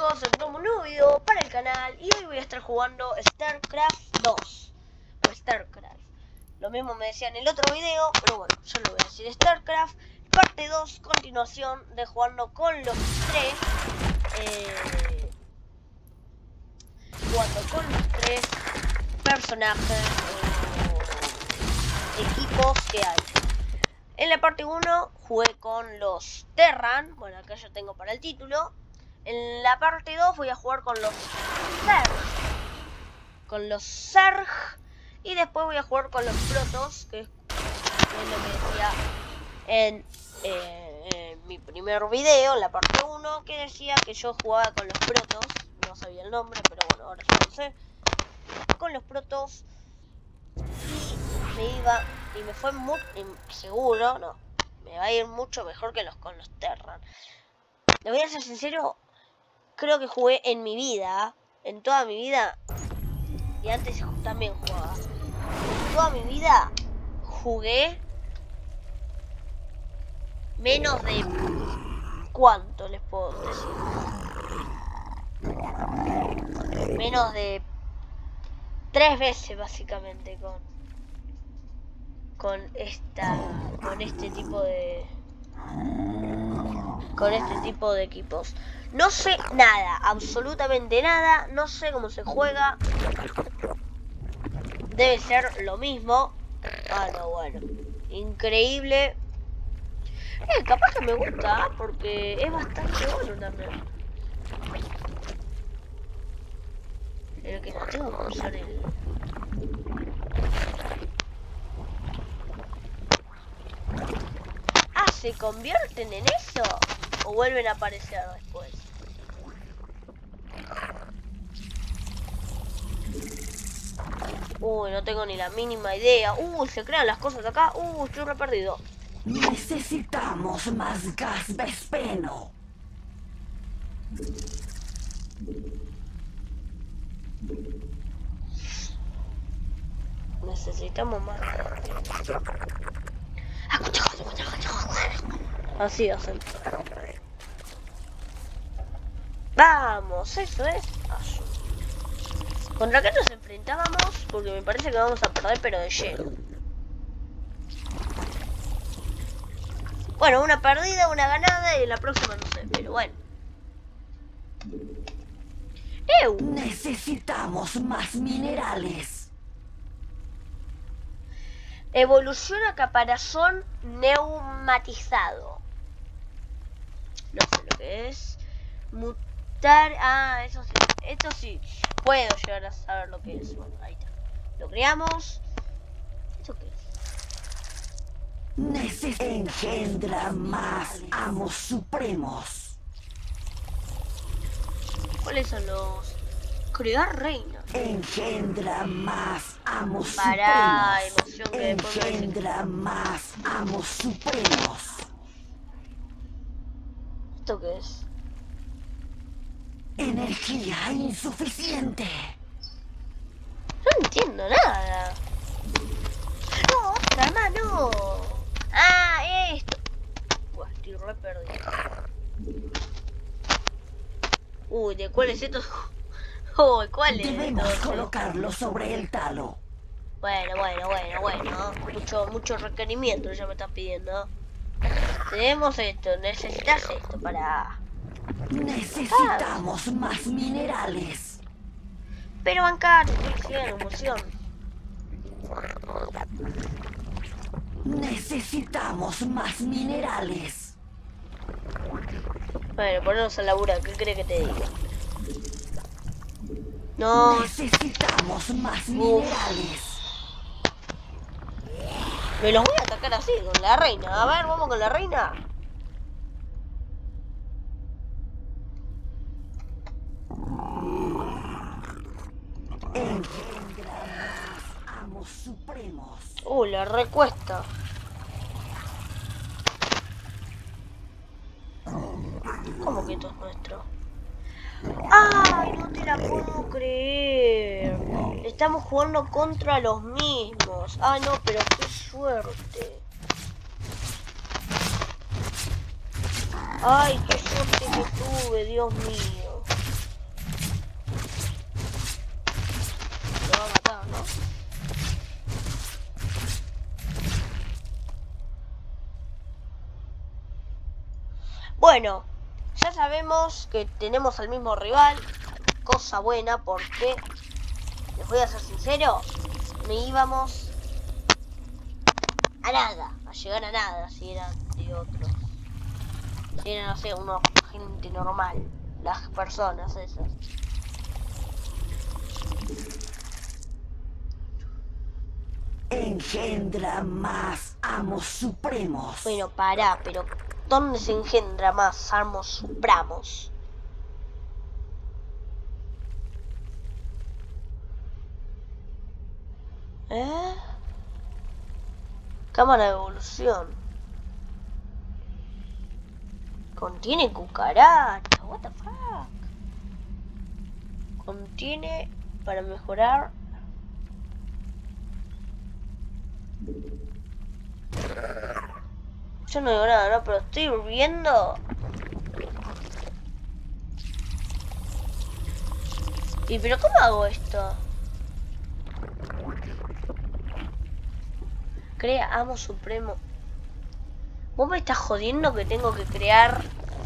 chicos, entramos un nuevo video para el canal y hoy voy a estar jugando StarCraft 2 o StarCraft. Lo mismo me decían en el otro video, pero bueno, yo lo voy a decir StarCraft parte 2, continuación de jugando con los tres personajes o equipos que hay. En la parte 1 jugué con los Terran, bueno, acá ya tengo para el título. En la parte 2 voy a jugar con los Zerg. Y después voy a jugar con los Protoss, que es lo que decía en mi primer video, en la parte 1, que decía que yo jugaba con los Protoss. No sabía el nombre, pero bueno, ahora ya lo sé. Con los Protoss. Y me fue muy seguro, no, me va a ir mucho mejor que con los Terran. Le voy a ser sincero, creo que jugué en mi vida, en toda mi vida, y antes también jugaba. En toda mi vida jugué menos de... ¿Cuánto les puedo decir? Menos de 3 veces básicamente con este tipo de equipos. No sé nada, absolutamente nada, no sé cómo se juega. Debe ser lo mismo. Ah, no, bueno, increíble. Capaz que me gusta, porque es bastante bueno también. Pero que no tengo que usar el... ¿Se convierten en eso? ¿O vuelven a aparecer después? Uy, no tengo ni la mínima idea. Uy, se crean las cosas acá. Uy, estoy re perdido. Necesitamos más gas vespeno. Necesitamos más. Así hacen. Vamos, eso es. ¿Contra qué nos enfrentábamos? Porque me parece que vamos a perder, pero de lleno. Bueno, una perdida, una ganada y la próxima no sé, pero bueno. Necesitamos más minerales. Evolución a caparazón neumatizado. No sé lo que es. Mutar. Ah, eso sí. Esto sí. Puedo llegar a saber lo que es. Bueno, ahí está. Lo creamos. ¿Esto qué es? Engendra más amos supremos. ¿Cuáles son los? Crear reina. Engendra más amos Para supremos. emoción que después me dice. Engendra más amos supremos. ¿Esto qué es? Energía insuficiente. No entiendo nada. No, otra mano. Ah, esto. Buah, estoy re perdido. Uy, ¿de cuál es esto? Uy, ¿cuál es? Debemos colocarlo sobre el talo. Bueno. Mucho requerimiento ya me están pidiendo. Tenemos esto, necesitas esto para... Necesitamos más minerales. Pero bancar, felicidad, emoción. Necesitamos más minerales. Bueno, ponernos a laburar, ¿qué crees que te diga? No. Necesitamos más minerales. Me los voy a atacar así, con la reina. A ver, vamos con la reina. Engendra más amos supremos. La recuesta. ¿Cómo que esto es nuestro? ¡Ay, no te la puedo creer! Estamos jugando contra los mismos. Ah, no, pero qué suerte. Ay, qué suerte que tuve, Dios mío. Bueno, ya sabemos que tenemos al mismo rival. Cosa buena porque, les voy a ser sincero, no íbamos a nada, a llegar a nada si eran de otros. Si eran, no sé, una gente normal, las personas esas. Engendra más amos supremos. Bueno, pará, pero ¿dónde se engendra más amos supremos? ¿Eh? Cámara de evolución. Contiene cucaracha. What the fuck? Contiene para mejorar. Yo no digo nada, ¿no? Pero estoy viendo. ¿Y pero cómo hago esto? Crea amo supremo. ¿Vos me estás jodiendo que tengo que crear?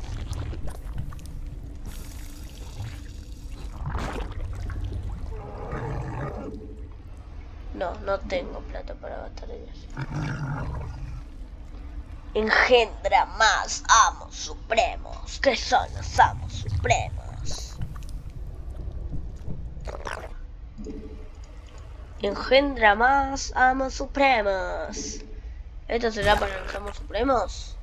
No, no tengo plata para gastar en eso. Engendra más amos supremos. ¿Qué son los amos supremos? Engendra más amos supremos. ¿Esto será para los amos supremos?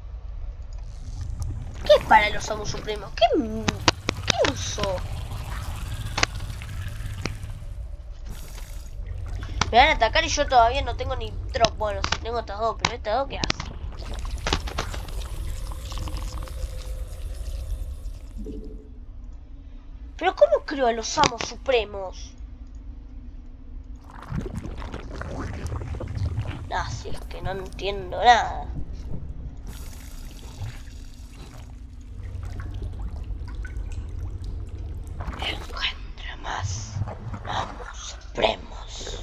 ¿Qué es para los amos supremos? ¿Qué uso? Me van a atacar y yo todavía no tengo ni drop. Bueno, sí tengo estas dos, pero estas dos, ¿qué hace? ¿Pero cómo creo a los amos supremos? Ah, si es que no entiendo nada. Encuentra más amos supremos.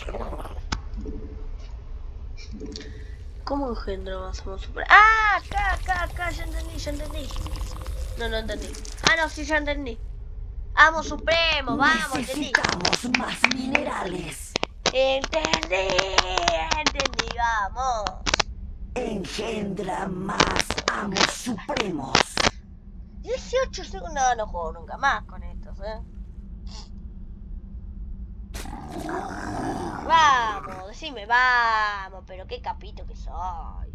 ¿Cómo engendra más amos supremos? ¡Ah! Acá, ya entendí. No entendí. Ah, no, sí, ya entendí. Amos supremos, vamos, entendí. Necesitamos más minerales. Entendí, vamos. Engendra más amos supremos. 18 segundos, no juego nunca más con estos, Vamos, decime, vamos, pero qué capito que soy.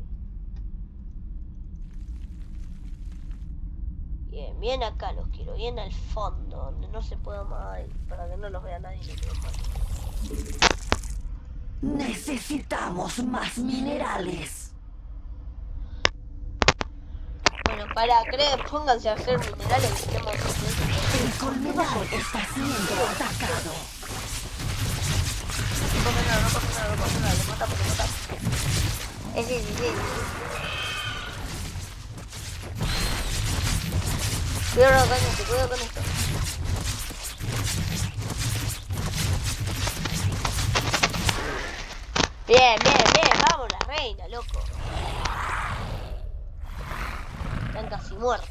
Bien acá los quiero, bien al fondo, donde no se pueda más, para que no los vea nadie. Necesitamos más minerales. Bueno, pónganse a hacer minerales y estemos... El colmenar está siendo atacado. No pasa nada, lo matamos. Sí. Cuidado con esto. Bien, vamos la reina, loco. Están casi muertos.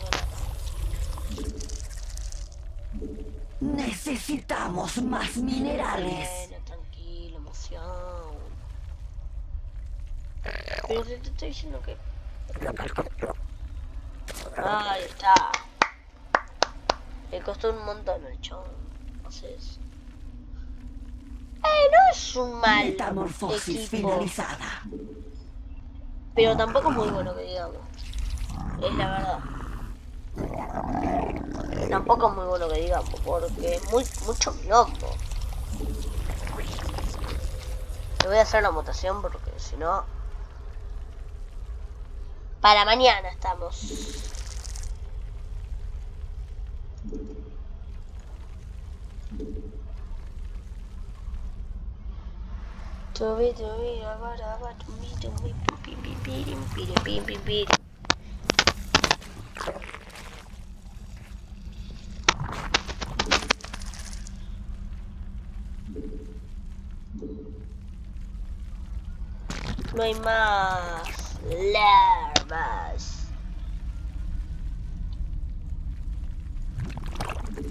Necesitamos más minerales. Bueno, tranquilo, emoción. Pero te estoy diciendo que... Ahí está. Le costó un montón el chon. Entonces... no es un mal Metamorfosis equipo. finalizada. Pero tampoco es muy bueno que digamos. Es la verdad. Tampoco es muy bueno que digamos, porque mucho quilombo. Le voy a hacer la votación porque si no... Para mañana estamos. No hay más larvas.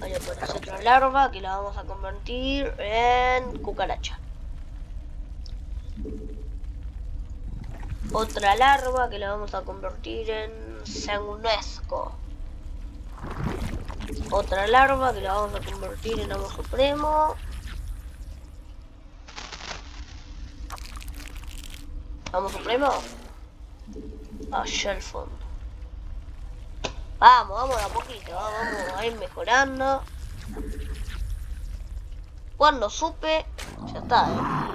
Vale, por hacer otra larva que la vamos a convertir en cucaracha. Otra larva que la vamos a convertir en sanguinesco. Otra larva que la vamos a convertir en amo supremo. ¿Amo supremo? Allá al fondo. Vamos a poquito, vamos a ir mejorando. Cuando supe, ya está,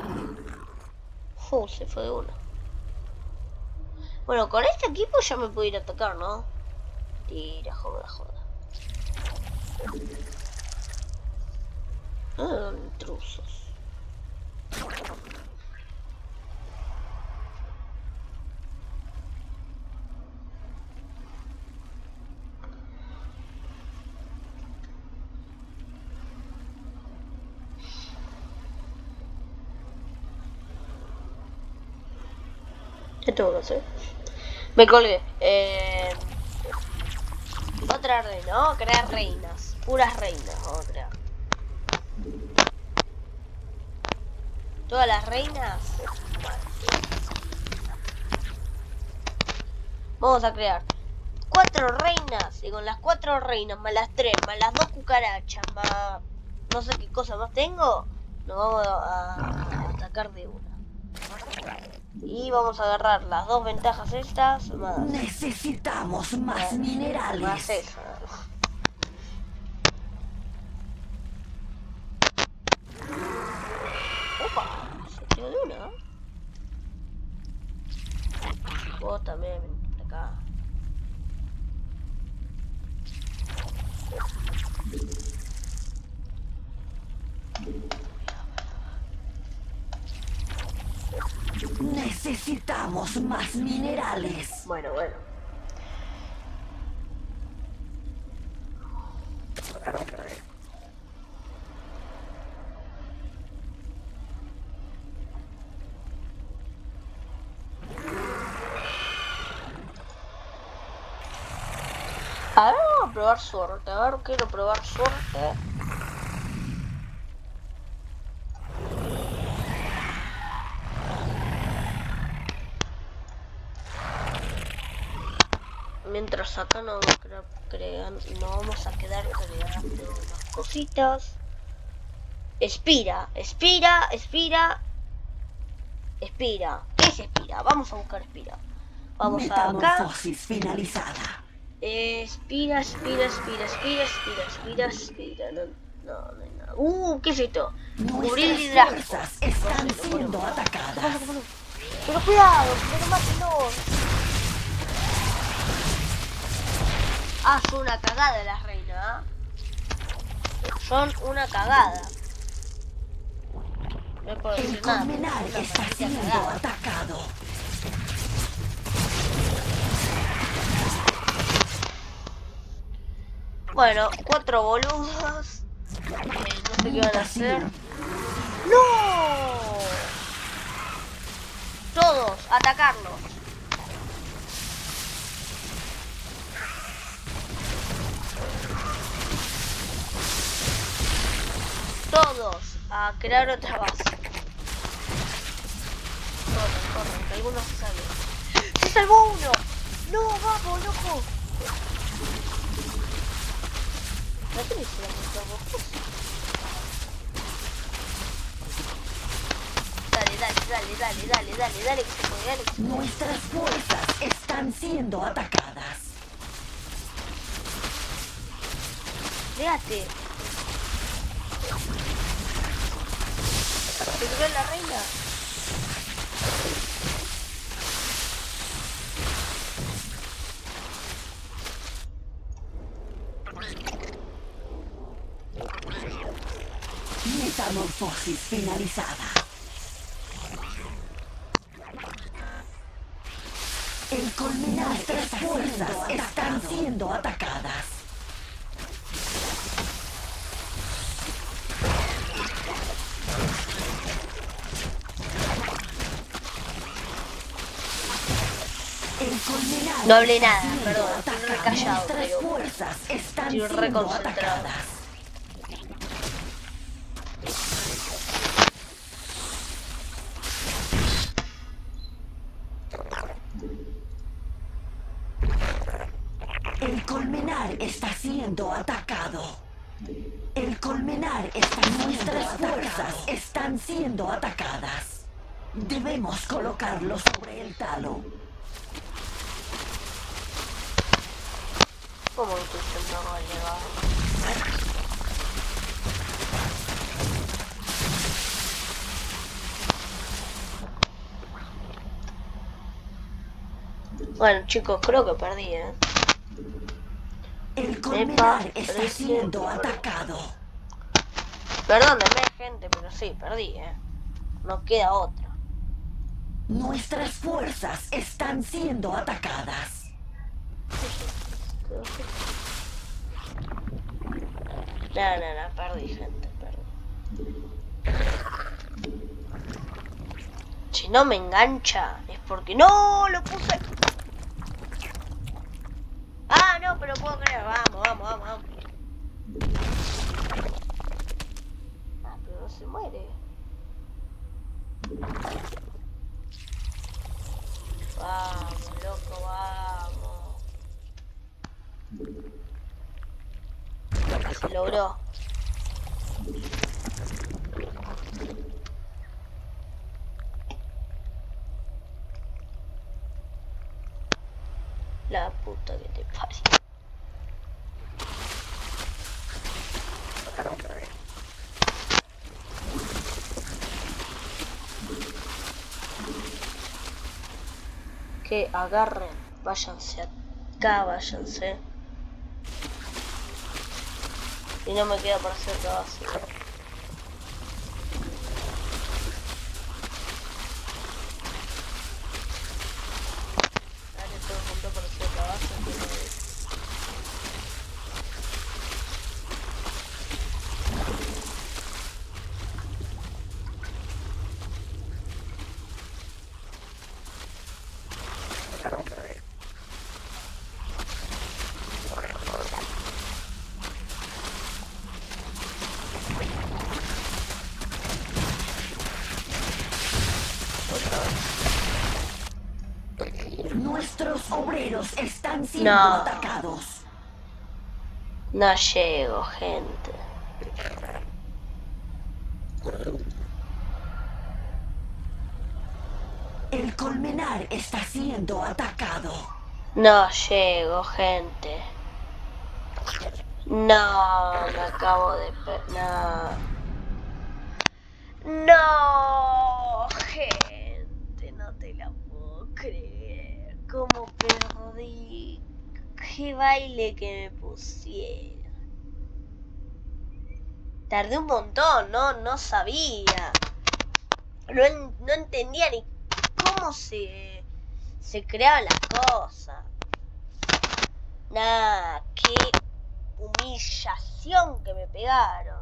se fue de una. Bueno, con este equipo ya me puedo ir a atacar, ¿no? Tira, joda. Intrusos. ¿Qué tengo que hacer? Me colgué. Otra reina, vamos a crear reinas. Puras reinas vamos a crear. Todas las reinas. Vamos a crear 4 reinas. Y con las 4 reinas, más las 3, más las 2 cucarachas, más no sé qué cosa más tengo, nos vamos a atacar de una. Y vamos a agarrar las 2 ventajas estas. Más Necesitamos más minerales. Más eso. Opa, se tiró de una. Vos también, ven acá. Necesitamos más minerales. Bueno. A ver, vamos a probar suerte. A ver, quiero probar suerte. Mientras acá no vamos a quedar creando unas cositas. Expira. ¿Qué es expira? Vamos a buscar expira. Vamos acá. Metamorfosis finalizada. Expira. No hay nada. ¿Qué es esto? Cubrir el Nuestras liderazgo. fuerzas están siendo atacadas. Pero cuidado, pero mátenlos. Son una cagada las reinas, Son una cagada. No puedo El decir nada. colmenar está siendo atacado. Bueno, 4 boludos. No sé qué van a hacer. ¡No! Todos, atacarlos. Todos a crear otra base. Corran, que algunos se salvan. ¡Se salvó uno! ¡No, vamos, loco! ¿No tenés la montaña? Dale, que se puede, dale. Nuestras fuerzas están siendo atacadas. Déjate. ¿Se tiró la reina? Metamorfosis finalizada. El colmenar, nuestras fuerzas están siendo atacadas. El colmenar No hablé nada, está siendo perdón, estoy atacado. recallado, Nuestras pero fuerzas están estoy siendo reconcentrado. atacadas. El colmenar está siendo atacado. El colmenar está siendo Nuestras fuerzas están siendo atacadas. Debemos colocarlo sobre el talo. ¿Cómo que se no va a llegar? Bueno, chicos, creo que perdí, ¿eh? El colmenar está siendo atacado. Perdónenme, gente, pero sí, perdí, ¿eh? No queda otra. Nuestras fuerzas están siendo atacadas. No, perdí, gente, perdí. Si no me engancha, es porque... ¡No! ¡Lo puse! ¡Ah, no! Pero puedo creer. Vamos. Ah, pero no se muere. Vamos, loco, vamos. Se logró. La puta que te parió. Que agarren, váyanse acá, váyanse. Y no me queda para hacer otra base. Dale todo junto para hacer otra base. Nuestros obreros están siendo No. atacados. No llego, gente. El colmenar está siendo atacado. No llego, gente. No, me acabo de... No, gente, no te la puedo creer. ¿Cómo perdí? Qué baile que me pusieron. Tardé un montón, no sabía. No entendía ni cómo se creaban las cosas. Nah, qué humillación que me pegaron.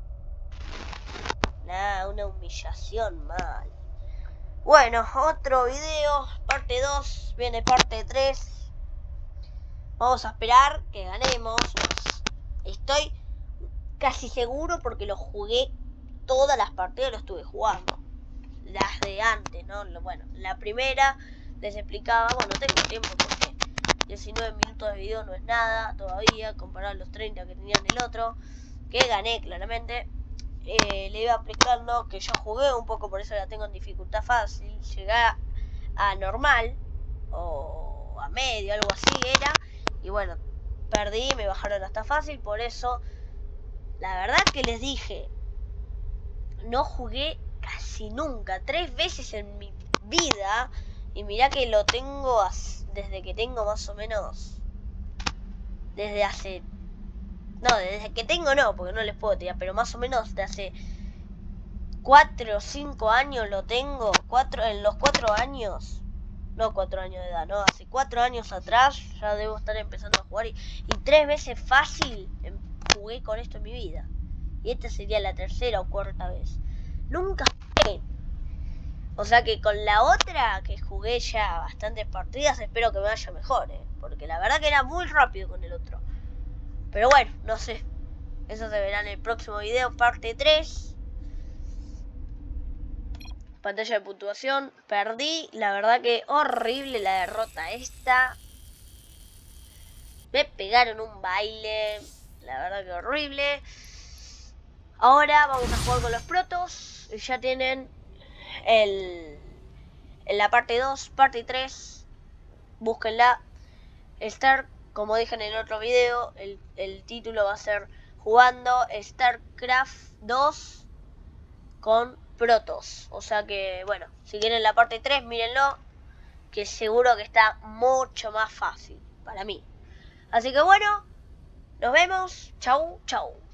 Nah, una humillación mal. Bueno, otro video, parte 2, viene parte 3. Vamos a esperar que ganemos. Estoy casi seguro porque lo jugué, todas las partidas lo estuve jugando. Las de antes, ¿no? Bueno, la primera les explicaba, bueno, tengo tiempo porque 19 minutos de video no es nada todavía, comparado a los 30 que tenía en el otro, que gané claramente. Le iba explicando que yo jugué un poco, por eso la tengo en dificultad fácil, llegué a normal, o a medio, algo así era, y bueno, perdí, me bajaron hasta fácil, por eso, la verdad que les dije, no jugué casi nunca, 3 veces en mi vida, y mirá que lo tengo desde que tengo más o menos, desde hace... No, desde que tengo no, porque no les puedo tirar, pero más o menos de hace 4 o 5 años lo tengo. En los 4 años, no 4 años de edad, no, hace 4 años atrás ya debo estar empezando a jugar. Y 3 veces fácil jugué con esto en mi vida. Y esta sería la tercera o cuarta vez. Nunca jugué. O sea que con la otra que jugué ya bastantes partidas, espero que me vaya mejor, porque la verdad que era muy rápido con el otro. Pero bueno, no sé. Eso se verá en el próximo video, parte 3. Pantalla de puntuación. Perdí. La verdad que horrible la derrota esta. Me pegaron un baile. La verdad que horrible. Ahora vamos a jugar con los protos. Ya tienen en la parte 2, parte 3. Búsquenla. Como dije en el otro video, el título va a ser jugando StarCraft 2 con protos. O sea que, bueno, si quieren la parte 3, mírenlo, que seguro que está mucho más fácil para mí. Así que bueno, nos vemos. Chau, chau.